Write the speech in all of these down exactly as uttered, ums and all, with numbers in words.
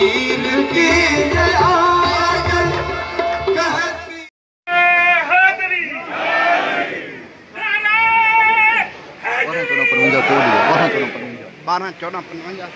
पीर की आयत कहती हैदरी बारह चौदह पचवंजा कोड बारह चौदह पचवंजा बारह चौदह पचवंजा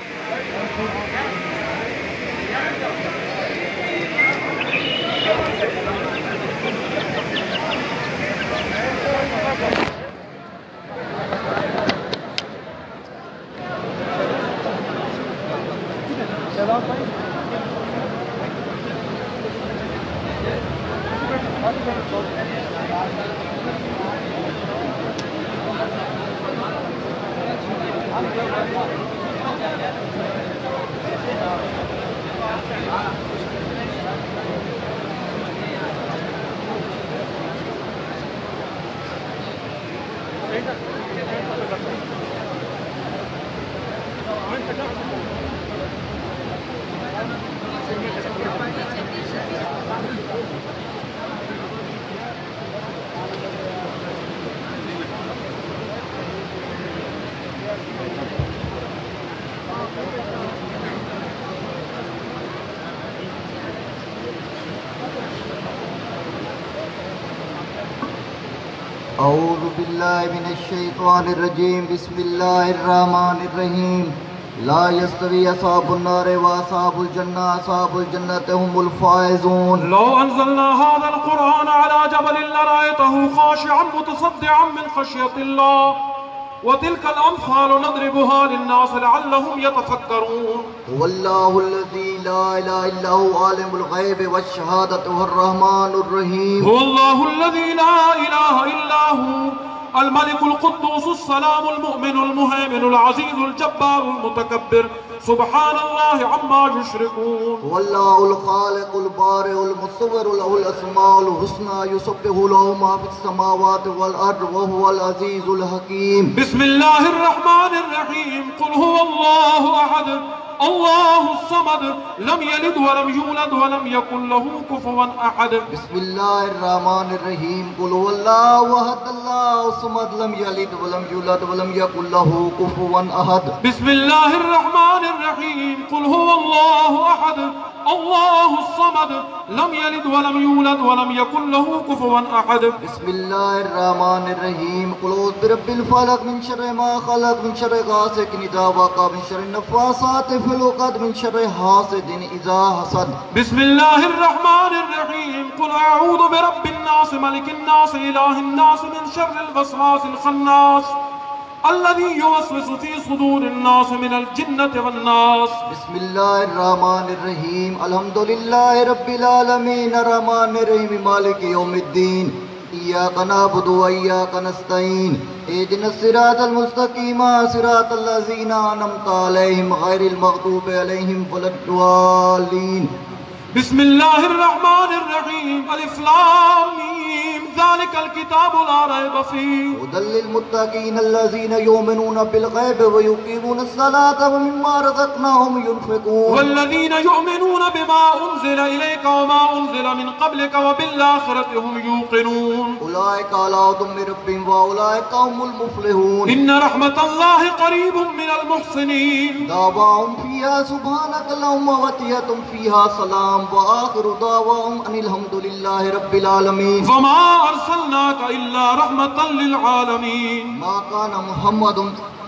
औज़ु बिल्लाहि मिनश शैतानिर रजीम बिस्मिल्लाहिर रहमानिर रहीम ला यस्तवी अस्हाबुन नार व अस्हाबुल जन्नह अस्हाबुल जन्नति हुमुल फाइज़ून। लौ अंज़लना हाज़ल क़ुरआन अला जबलिन लरअयतहु ख़ाशिअन मुतसद्दिअन मिन ख़श्यतिल्लाह व तिलकल अम्सालु नदरिबुहा लिन्नास लअल्लहुम यतफ़क्करून। वल्लाहुल्लज़ी ला इलाहा इल्ला हु आलिमुल ग़ैबि वश्शहादति हुर रहमानुर रहीम। वल्लाहुल्लज़ी ला इलाहा इल्ला हु अल मलिकुल कुद्दूसुस सलामुल मुमिनुल मुहैमिनुल अज़ीज़ुल जब्बारुल मुतकब्बिर सुब्हानल्लाहि अम्मा युश्रिकून। वल्लाहुल ख़ालिक़ुल बारिउल मुसव्विरु लहुल अस्माउल हुस्ना युसब्बिहु लहु मा फिस समावाति वल अर्दि व हुवल अज़ीज़ुल हकीम। बिस्मिल्लाहिर रहमानिर रहीम कुल हुवल्लाहु अहद अल्लाहुस समद लम यलिद व लम यूलद व लम यकुल लहू कुफुवन अहद। बिस्मिल्लाहिर रहमानिर रहीम कुल हुवल्लाहु अहद अल्लाहुस समद लम यलिद व लम यूलद व लम यकुल लहू कुफुवन अहद। बिस्मिल्लाहिर रहमानिर रहीम कुल हुवल्लाहु अहद अल्लाहुस समद लम यलिद व लम यूलद व लम यकुल लहू कुफुवन अहद। बिस्मिल्लाहिर रहमानिर रहीम कुल औज़ु बिरब्बिल फलक मिन शर्रि मा खलक मिन शर्रि गासिकिन इज़ा वक़ब मिन शर्रि नफ़्फ़ासाति फिल उक़द मिन शर्रि हासिदिन इज़ा हसद। बिस्मिल्लाहिर रहमानिर रहीम कुल अऊज़ु बिरब्बिन नास मलिकिन नास इलाहिन नास मिन शर्रिल वसवासिल खन्नास अल्लज़ी युवस्विसु फ़ी सुदूरिन नास मिनल जिन्नति वन नास। बिस्मिल्लाहिर रहमानिर रहीम अल्हम्दुलिल्लाहि रब्बिल आलमीन अर्रहमानिर रहीम मालिकि यौमिद्दीन इय्याका नअबुदु व इय्याका नस्तईन इहदिनस सिरातल मुस्तक़ीम सिरातल लज़ीना अनअमता अलैहिम गैरिल मग़दूबि अलैहिम वलद्दालीन। बिस्मिल्लाहिर रहमानिर रहीम अलिफ लाम मीम ज़ालिकल किताबु ला रैब फ़ीह हुदल लिल मुत्तक़ीन अल्लज़ीना युमिनूना बिल ग़ैबि व युक़ीमूनस सलाता व मिम्मा रज़क़नाहुम युनफ़िक़ून। वल्लज़ीना युमिनूना बिमा उन्ज़िला इलैका व मा उन्ज़िला मिन क़ब्लिका व बिल आख़िरति हुम यूक़िनून। उलाइका अला हुदम मिन रब्बिहिम व उलाइका हुमुल मुफ़्लिहून। इन्न रहमतल्लाहि क़रीबुम मिनल मुहसिनीन। दावाहुम फ़ीहा सुब्हानका अल्लाहुम्मा व तहिय्यतुहुम फ़ीहा सलाम व आखिरु दावाहुम अनिल हम्दुलिल्लाहि रब्बिल आलमीन। वमा अर्सलनाका इल्ला रहमतल लिल आलमीन। मा काना मुहम्मदुन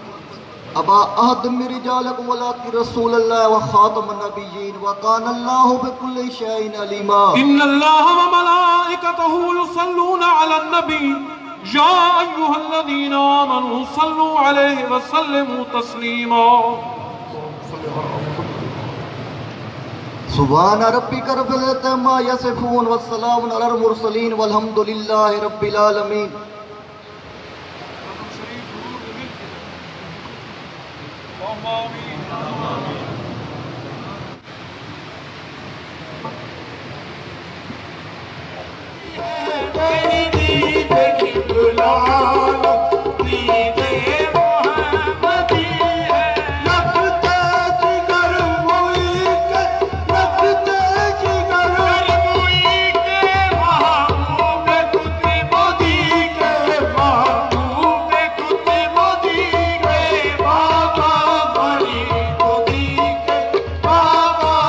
अबा अहद मिन रिजालिकुम वलाकिन रसूलुल्लाह व खातमुन नबिय्यीन व काना अल्लाहु बिकुल्लि शैइन अलीमा। इन्नल्लाह व मलाइकतहु युसल्लूना अलन नबी या अय्युहल्लज़ीना आमनू सल्लू अलैहि व सल्लिमू तस्लीमा। सुभान रब्बिका रब्बिल इज़्ज़ति अम्मा यसिफून व सलामुन अलल मुरसलीन वल्हम्दुलिल्लाहि रब्बिल आलमीन। बाबा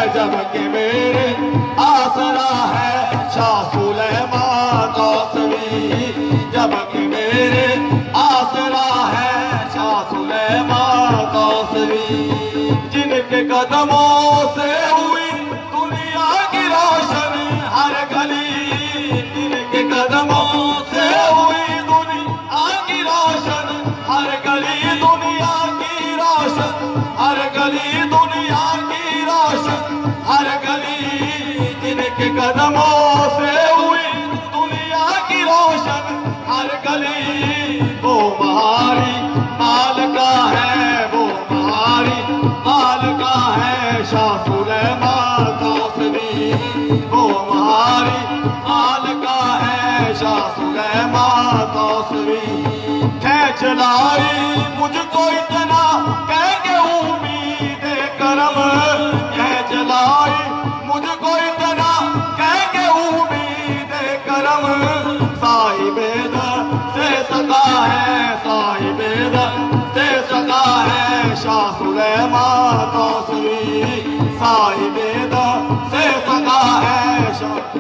जब के मेरे आसरा है शाह सुलेमान गौसवी, जब के मेरे आसरा है शाह सुलेमान गौसवी। जिनके कदमों से हुई दुनिया की रोशन हर गली, जिनके कदमों से हुई दुनिया की रोशन हर गली, दुनिया की रोशन हर गली, दुनिया की रोशन हर गली। जिनके कदमों से हुई दुनिया की रोशन हर गली, वो महारी मालिका है, वो महारी मालिका है शाह सुलेमान गौसवी, वो महारी मालिका है शाह सुलेमान गौसवी। खैच लाई मुझको इतना कह के उम्मीद करम, खैच लाई मुझको इतना कह के उम्मीद करम। साहिबेद से सका है, साहिबेद से सका है शाह सुलेमान गौसवी, साहिबेद से सका है शाह।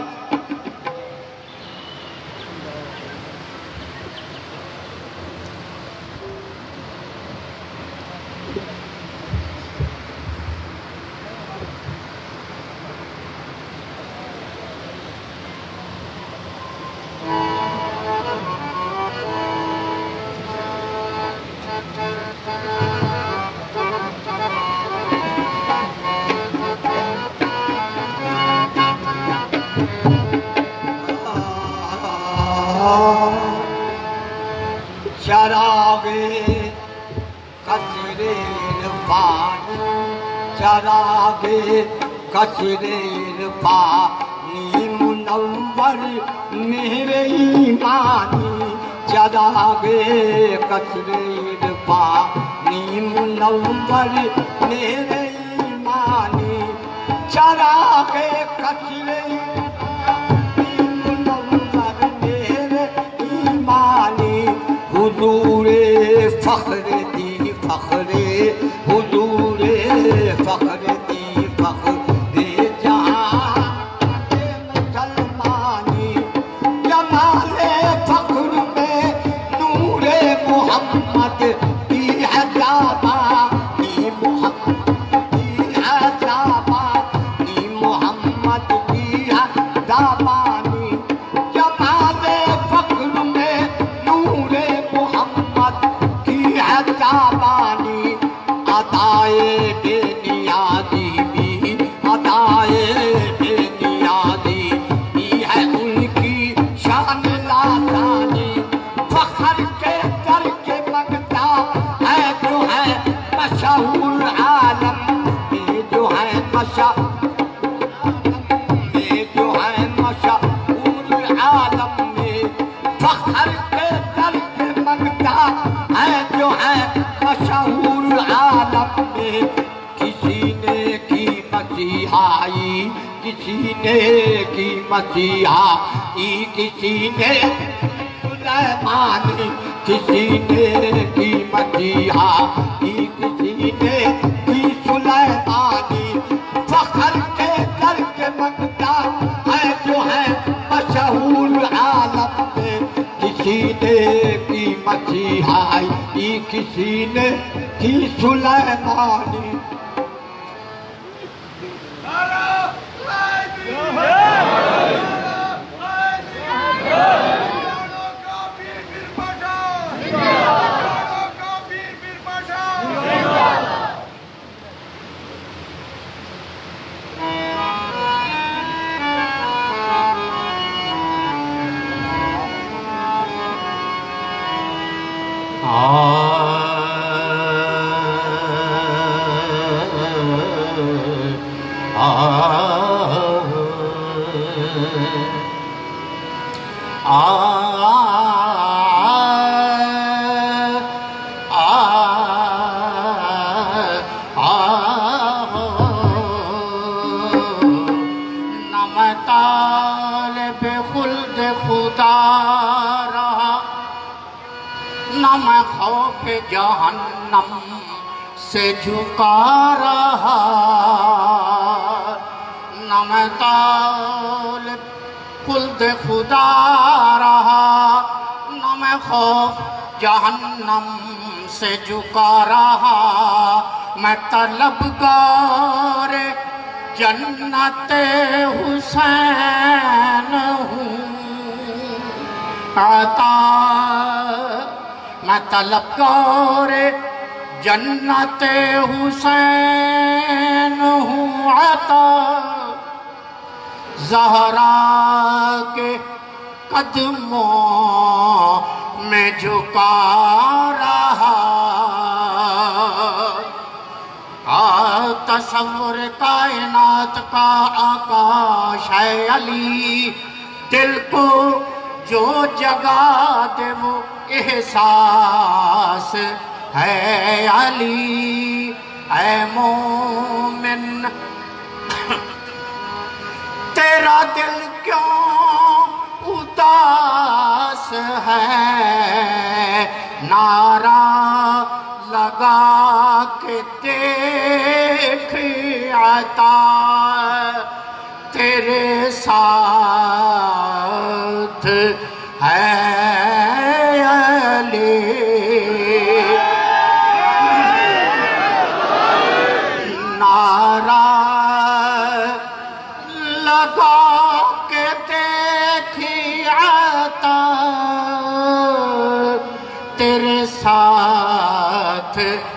चरागे कचरेर पानी, चरागे कचरेर पानी मुनव्वर मेरे ईमानी, चरागे कचरेर पानी मुनव्वर मेरे ईमानी, चरागे कचरेर हुजूरे फख्र दी फख्रे, हुजूरे फख्र दी फख्रे जहां मुसलमानी, जमाले फख्र में नूरे मोहम्मद की है जाबानी, मोहम्मद की है जाबानी, मोहम्मद की है जाबानी। जमाले फख्र में नूरे जाबानी, अदाए बेनियाजी भी, अदाए बेनियाजी भी है उनकी शान लासानी। फख्र के कर के मंगता है जो है मशहूर आलम में, जो है मशहूर में, जो है मशहूर आलम में। फख्र के कर के मंगता है जो है मशहूर आलम में। किसी ने की मसीहाई, किसी ने की मसीहाई, किसी ने सुलेमानी, किसी ने की मसीहाई, किसी ने की सुलेमानी। फख्र के कर के मंगता है जो है मशहूर आलम में। किसी ने की मसीहाई, किसी ने की सुलेमानी। जहन्नम से झुका रहा, मैं तालिब खुल्द खुदा रहा, न मैं खौफ जहन्नम से झुका रहा। मैं तलबगार जन्नत हुसैन हूँ आता, मैं तलबगार जन्नत हुसैन हूँ आता। ज़हरा के कदमों में झुका रहा। आ तसव्वुर कायनात का आकाश है अली, दिल को जो जगा दे वो एहसास है अली। ऐ मोमिन तेरा दिल क्यों उदास है, नारा लगा के देख आता तेरे साथ है अली। नारा लगा के देखी आता तेरे साथ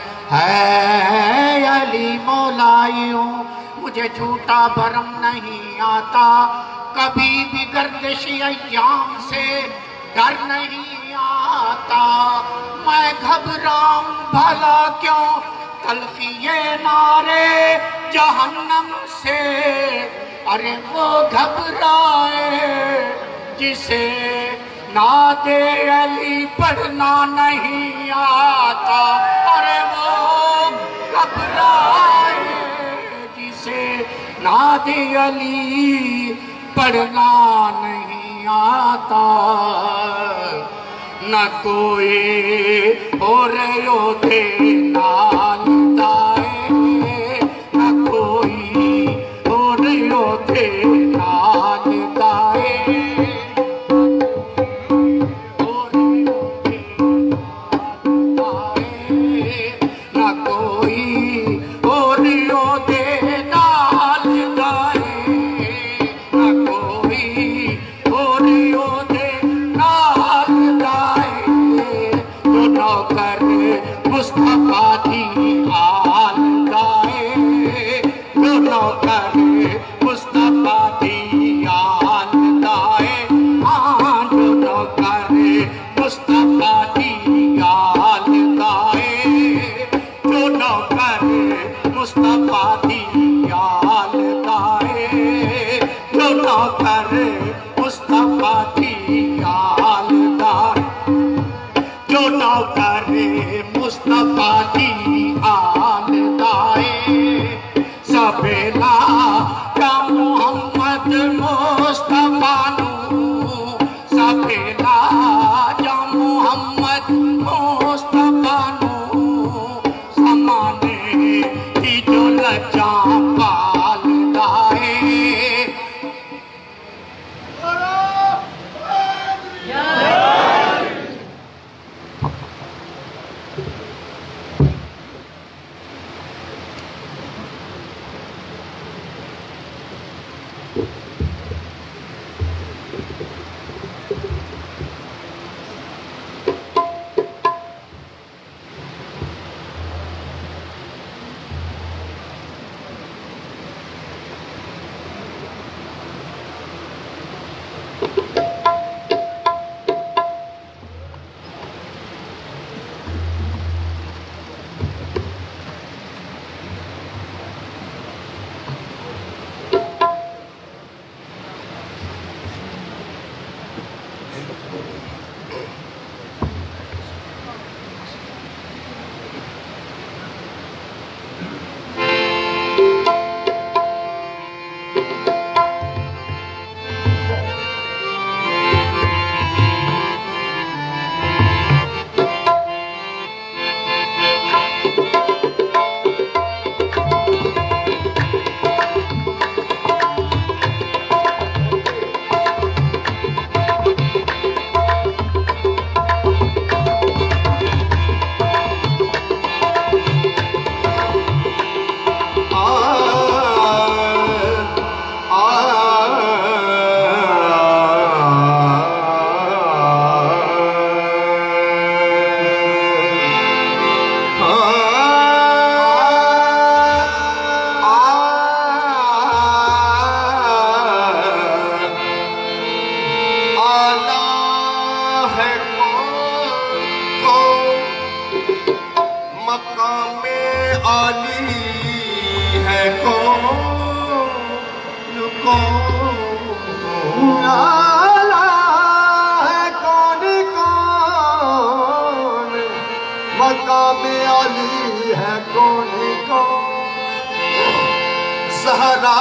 है अली। मौलाइयों मुझे झूठा भरम नहीं आता, कभी भी गर्दिश अय्याम से डर नहीं आता। मैं घबराऊं भला क्यों तलखिए नारे जहन्नम से, अरे वो घबराए जिसे नादे अली पढ़ना नहीं आता। अरे वो घबराए जिसे नादे अली पढ़ना नहीं आता। न कोई और योधे नाल दाए, न कोई और योधे नाल दाए। कौन आला है कौन कौन मकाम अली है कौन कौन सहरा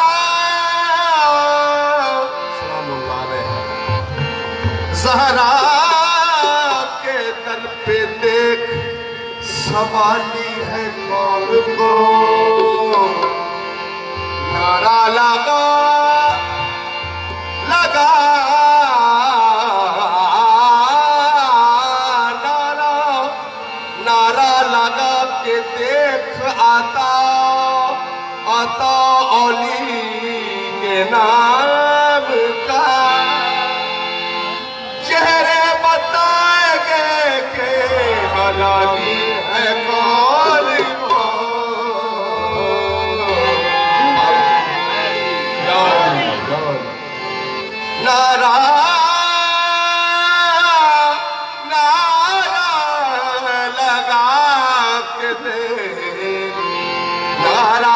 सहरा के दर पे देख सवाली है कौन कौन नारा लगा लगा नारा नारा लगा के देख आता आता अली के नाम का चेहरे बताएंगे के हलाली है कौन नारा नारा लगा के दे नारा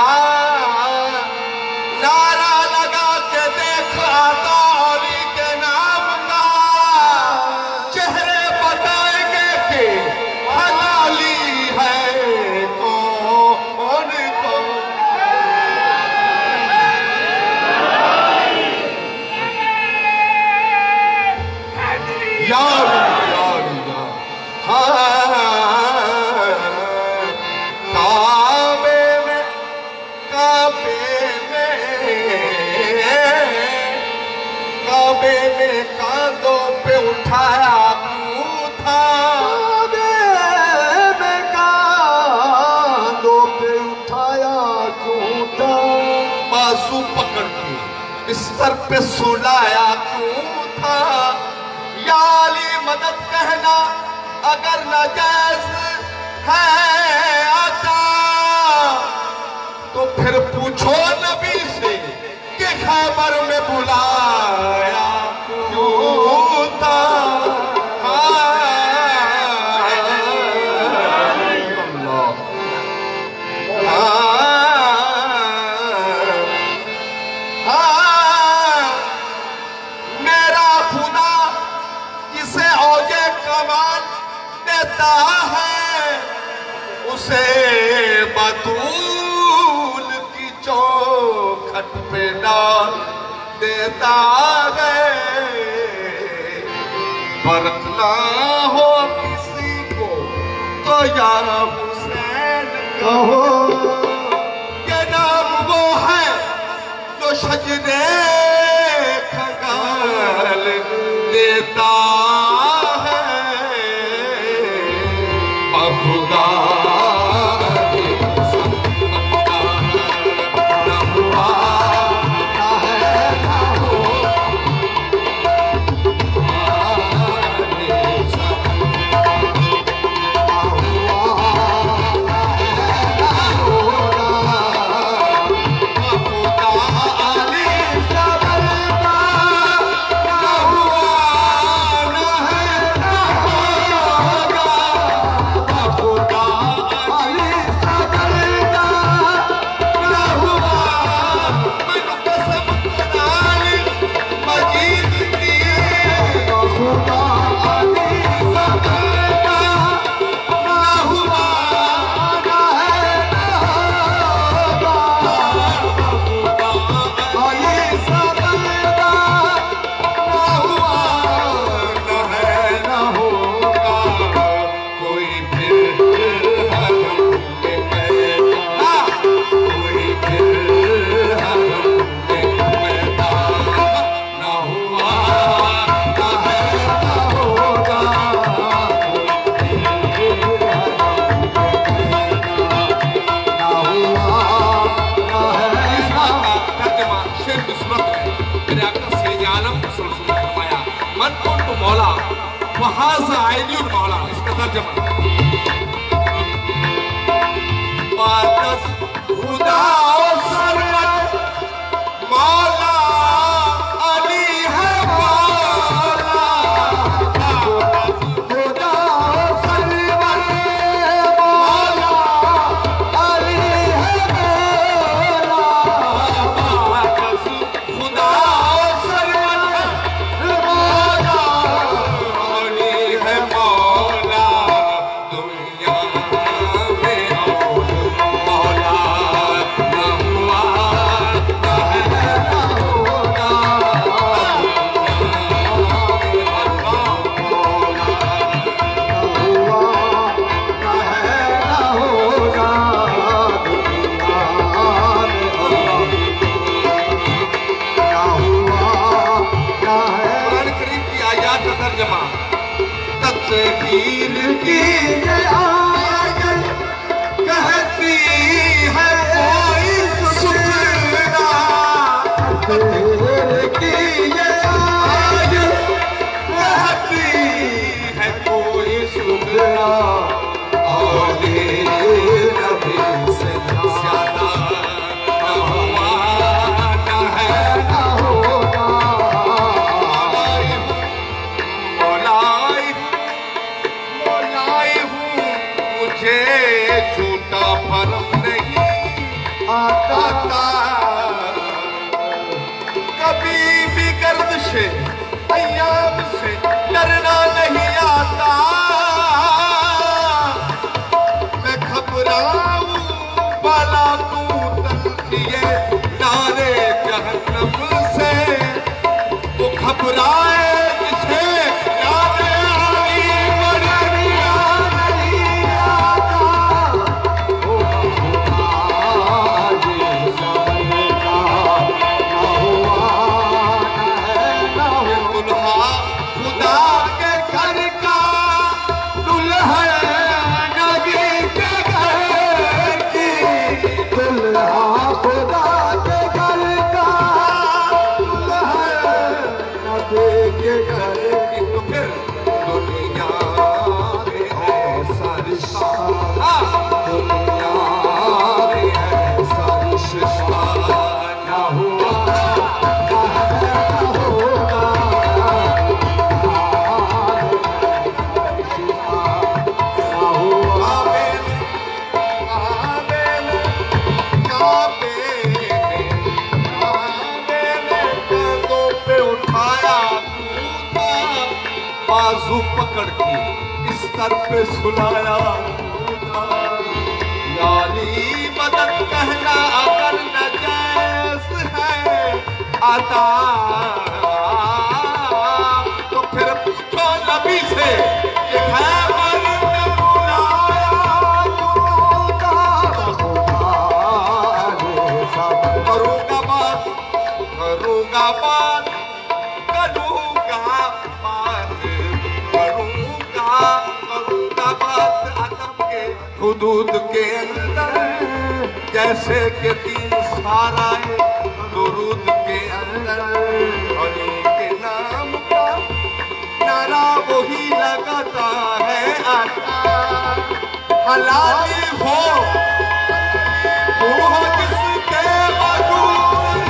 नारा लगा के देख आता अली के नाम का चेहरे बताएंगे कि हलाली है कौन कौन यार यार यार हाँ काबे में काबे में काबे में कांधों पे उठाया क्यों था काबे में कांधों पे उठाया क्यों था बाजू पकड़ के बिस्तर पे सुलाया क्यों था या अली मदद कहना अगर नाजायज है आता तो फिर पूछो नबी से कि खैबर में बुलाया क्यों था है उसे बतूल की चौखट पे डाल देता है फर्क ना हो किसी को तो या हुसैन कहो ये नाम वो है जो सजदे खगाल देता खुदा मौला इसका तर्जमा खुदा मौला अली है मौला खुदा मौला अली है मौला पीर की ये आयत कहती है कोई सुनना, पीर की ये आयत कहती है कोई सुनना, औले नबी से ज्यादा आवाना है ना होगा। मौलाई मौलाई हूँ, मुझे झूठा भरम नहीं आता, कभी भी गर्दिशे अय्याम से डरना नहीं आता। मैं घबराऊं बाला तू तलखिए नारे जहन्नम से, वो घबराए जिसे याद आई मरनिया नहीं आता। ओ खुदा ये समझना ना हुआ ना है ना हो, दुल्हा खुदा के घर का दुल्हन नबी के घर की, दुल्हा खुदा के घर का दुल्हन नबी के घर की। तो फिर दुनिया में ऐसा रिश्ता, दुनिया में ऐसा रिश्ता ना हुआ ना है ना होगा। बाजू पकड़ के इस सर पे सुलाया, यानी मदद कहना अगर नजैस है आता, तो फिर पूछो नबी से कि खैबर ने बुलाया करूंगा बात करूंगा बात करूंगा बात करूंगा करूंगा बात अदब के हुदूद के अंदर, जैसे कि तीन साराए दुरूद के अंदर अली के नाम का नारा वही लगाता है आता। हलाली हो वो हो जिसके वजूद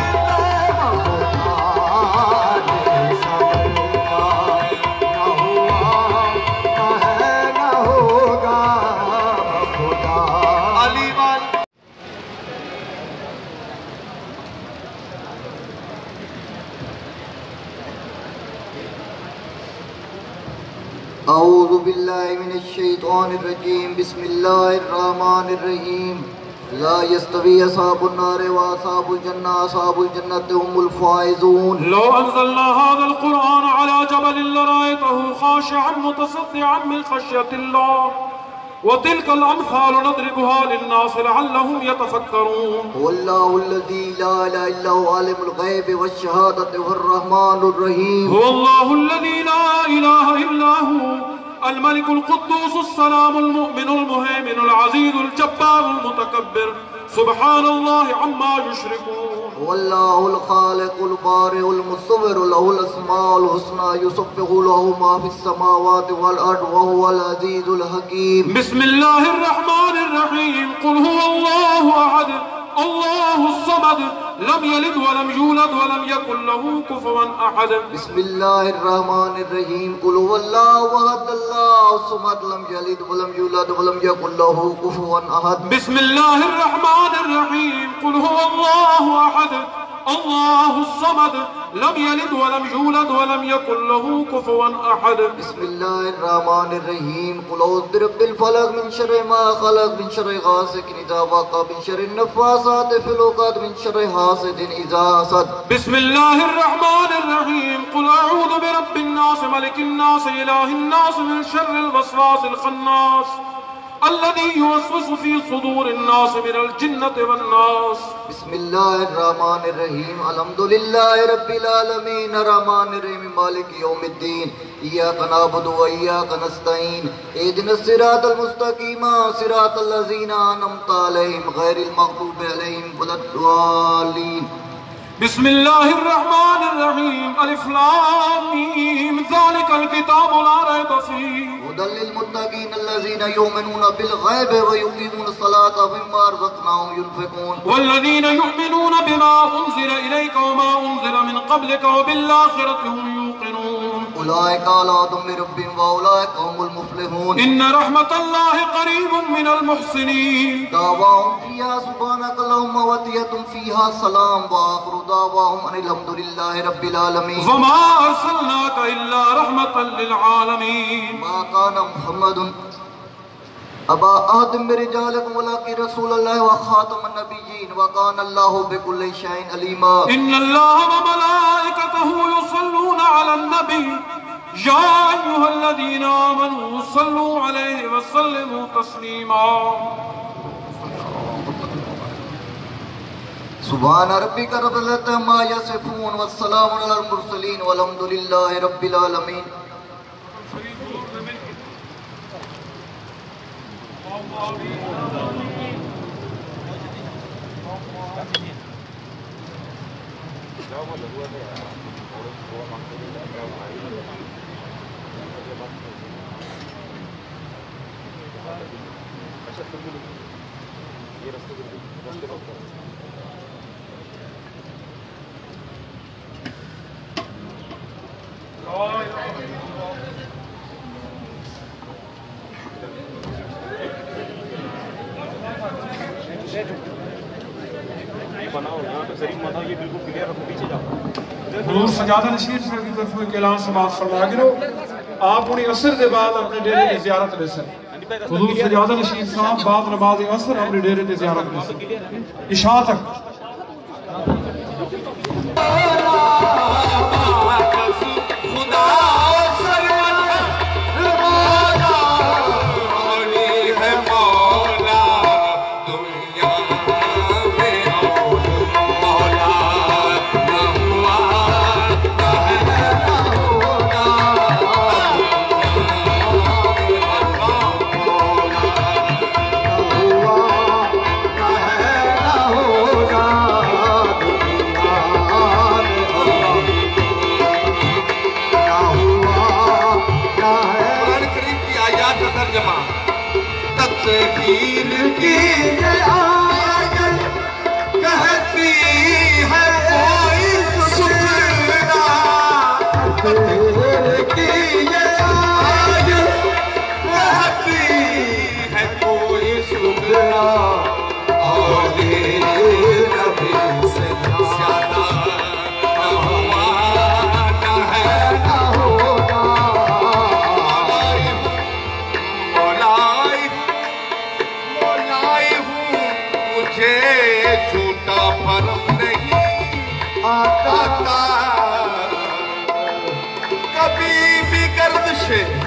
औज़ु बिल्लाहि मिनश शैतानिर रजीम, बिस्मिल्लाहिर रहमानिर रहीम। ला यस्तवी अस्हाबुन नार व अस्हाबुल जन्नह, अस्हाबुल जन्नति हुमुल फाइजून। लो अंज़लना हाज़ल क़ुरआन अला जबलिन लरअयतहु ख़ाशिअन मुतसद्दिअन मिन ख़श्यतिल्लाह व तिलकल अम्सालु नदरिबुहा लिन्नास लअल्लहुम यतफ़क्करून। हुवल्लाहुल्लज़ी ला इलाहा इल्ला हुवा आलिमुल ग़ैबि वश्शहादति हुवर रहमानुर रहीम। हुवल्लाहुल्लज़ी ला इलाहा इल्ला हु अल-मलिकुल क़ुद्दूसुस सलामुल मुमिनुल मुहैमिनुल अज़ीज़ुल जब्बारुल मुतकब्बिर, सुब्हानल्लाहि अम्मा युश्रिकून। वल्लाहुल ख़ालिक़ुल बारिउल मुसव्विरु लहुल अस्माउल हुस्ना युसब्बिहु लहु मा फ़िस समावाति वल अर्दि व हुवल अज़ीज़ुल हकीम। बिस्मिल्लाहिर रहमानिर रहीम। कुल हुवल्लाहु अहद अल्लाहुस समद लम यलिद व लम यूलद व लम यकुल लहू कुफुवन अहद। बिस्मिल्लाहिर रहमानिर रहीम। कुल हुवल्लाहु अहद अल्लाहुस समद लम यलिद व लम यूलद व लम यकुल लहू कुफुवन अहद। बिस्मिल्लाहिर रहमानिर रहीम। कुल हुवल्लाहु अहद अल्लाहुस समद लम यलिद व लम यूलद व लम यकुल लहू कुफुवन अहद। बिस्मिल्लाहिर रहमानिर रहीम। कुल औज़ु बिरब्बिल फलक मिन शर्रि मा खलक मिन शर्रि गासिकिन इज़ा वक़ब मिन शर्रि नफ़्फ़ासाति फ़िल उक़द मिन शर्रि हासिदिन इज़ा हसद। बिस्मिल्लाहिर रहमानिर रहीम। कुल अऊज़ु बिरब्बिन नास मलिकिन नास इलाहिन नास मिन शर्रिल वस्वासिल खन्नास الذي يوسوس في صدور الناس من الجنة والناس. बिस्मिल्लाहिर्रहमानिर्रहीम अल्हम्दुलिल्लाहि रब्बिल आलमीन अर्रहमानिर्रहीम मालिक यौमिद्दीन इय्याका नअबुदु व इय्याका नस्तईन इहदिनस सिरातल मुस्तकीम सिरातल लज़ीना अनअमता अलैहिम गैरिल मग़दूबि अलैहिम वलद्दालीन. बिस्मिल्लाहिर्रहमानिर्रहीम अलिफ लाम मीम ज़ालिकल किताबु ला रैब फीह हुदल लिल मुत्तकीन अल्लज़ीना युमिनूना बिल गैब व युक़ीमूनस सलाता व मिम्मा रज़क़नाहुम युनफ़िक़ून. वल्लज़ीना युमिनूना बिमा उन्ज़िला इलैका व मा उन्ज़िला मिन क़ब्लिका व बिल आख़िरति हुम यूक़िनून. उलाइका अला हुदम मिर रब्बिहिम व उलाइका हुमुल मुफ़्लिहून. इन्न रहमतल्लाहि क़रीबुम मिनल मुहसिनीन. दावाहुम फ़ीहा सुब्हानका अल्लाहुम्मा व तहिय्यतुहुम फ़ीहा सलाम व आख़िरु दावाहुम अनिल हम्दुलिल्लाहि रब्बिल आलमीन. व मा अर्सलनाका इल्ला रहमतल लिल आलमीन. मा काना मुहम्मदुन अबा अहदिम मिन रिजालिकुम वलाकिन रसूलल्लाहि व खातमन नबिय्यीन व काना अल्लाहु बिकुल्लि शैइन अलीमा. इन्नल्लाह व मलाइकतहु युसल्लूना अलन नबी या अय्युहल्लज़ीना आमनू सल्लू अलैहि व सल्लिमू तस्लीमा. सुभान रब्बिका रब्बिल इज़्ज़ति अम्मा यसिफून व सलामुन अलल मुरसलीन वल्हम्दुलिल्लाहि रब्बिल आलमीन. हुजूर सजादा नशीर साहब की तरफ के ऐलान समाप्त फरमा गिरो आप उन्हें असर के बाद अपने डेरे की ज़ियारत ले सन. हुजूर सजादा नशीर साहब बाद नमाज असर अपने डेरे की ज़ियारत ले सन इशा तक. कभी भी गर्दिश